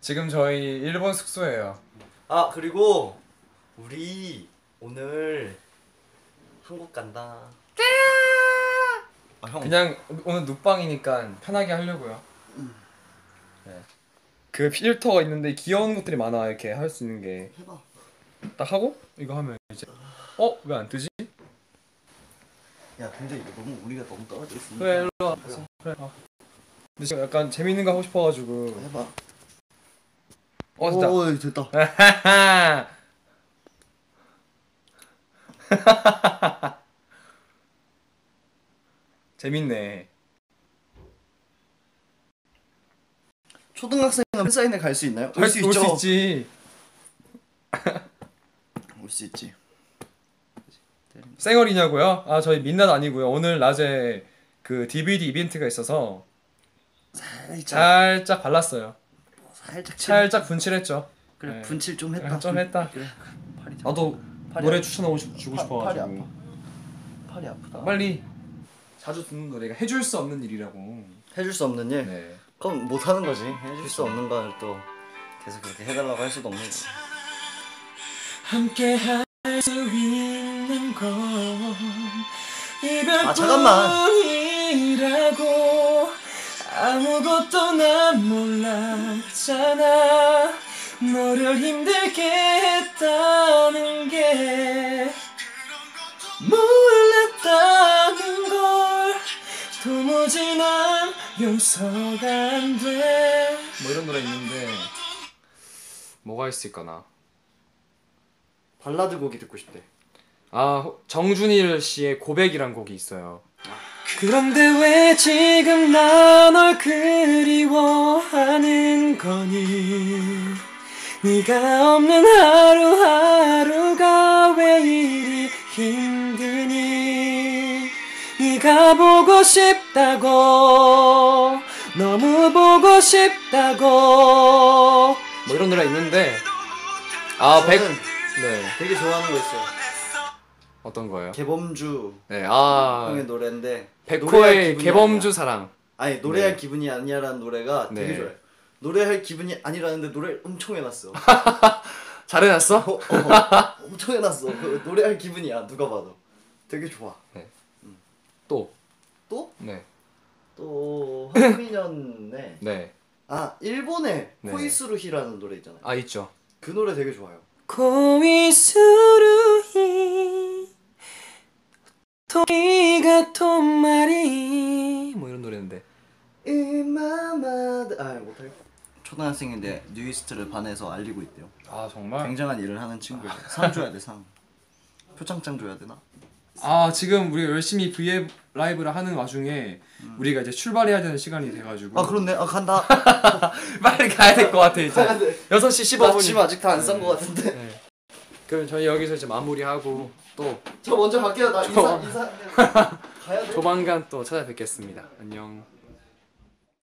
지금 저희 일본 숙소예요. 아 그리고 우리 오늘 한국 간다. 형. 그냥 오늘 눕방이니까 편하게 하려고요. 네. 그 필터가 있는데 귀여운 것들이 많아. 이렇게 할 수 있는 게. 해봐. 딱 하고 이거 하면 이제 왜 안 뜨지? 야 근데 이거 우리가 너무 떨어져 있으니까. 그래 일로 와. 그래. 근데 지금 약간 재밌는 거 하고 싶어가지고. 해봐. 됐다. 오 됐다. 재밌네. 초등학생은 팬사인회 갈 수 있나요? 올 수 올 있죠. 수 있지. 올 수 있지. 쌩얼이냐고요? 아 저희 민낯 아니고요. 오늘 낮에 그 DVD 이벤트가 있어서 살짝 발랐어요. 살짝 분칠했죠. 그래 네. 분칠 좀 했다. 좀 했다. 그래. 나도 노래 추천하고 주고 싶어가지고. 팔이 아프다. 빨리 자주 듣는 노래가 해줄 수 없는 일이라고. 해줄 수 없는 일? 네. 그럼 못 하는 거지. 해줄 수 없는 걸 또 계속 그렇게 해달라고 할 수도 없는 거지. 함께 할 수 있는 건 아 잠깐만. 이별뿐이라고 아무것도 난 몰랐잖아. 너를 힘들게 했다는 게 몰랐다는 걸 도무지 난 용서가 안 돼. 뭐 이런 노래 있는데 뭐가 있을까나. 발라드 곡이 듣고 싶대. 아 정준일 씨의 고백이란 곡이 있어요. 그런데 왜 지금 나 널 그리워하는 거니? 네가 없는 하루하루가 왜 이리 힘드니? 네가 보고 싶다고 너무 보고 싶다고 뭐 이런 노래 있는데 저는 네 되게 좋아하는 거 있어요. 어떤 거예요? 개범주 네 형의 노래인데 백호의 개범주 사랑. 아니 노래할 네. 기분이 아니야라는 노래가 되게 네. 좋아요. 노래할 기분이 아니라는데 노래를 엄청 해놨어. 잘해놨어? 엄청 해놨어. 노래할 기분이야 누가 봐도. 되게 좋아. 네. 또? 또? 네. 또 한민현의 네. 아 일본의 네. 코이스루히라는 노래 있잖아요. 아 있죠. 그 노래 되게 좋아요. 코이스루히 토끼가 토마리 뭐 이런 노래인데. 이마마드 아 못할. 초등학생인데 뉴이스트를 반에서 알리고 있대요. 아 정말? 굉장한 일을 하는 친구예요. 상 줘야 돼 상. 표창장 줘야 되나? 아 지금 우리 열심히 브이앱 라이브를 하는 와중에 우리가 이제 출발해야 되는 시간이 돼가지고. 아 그렇네. 아 간다. 빨리 가야 될 것 같아 이제. 가야 돼. 6시 나 15분. 집 아직 다 안 싼 거 같은데. 네. 그럼 저희 여기서 이제 마무리하고 또 저 먼저 갈게요. 나 인사 가야 돼. 조만간 또 찾아뵙겠습니다. 안녕.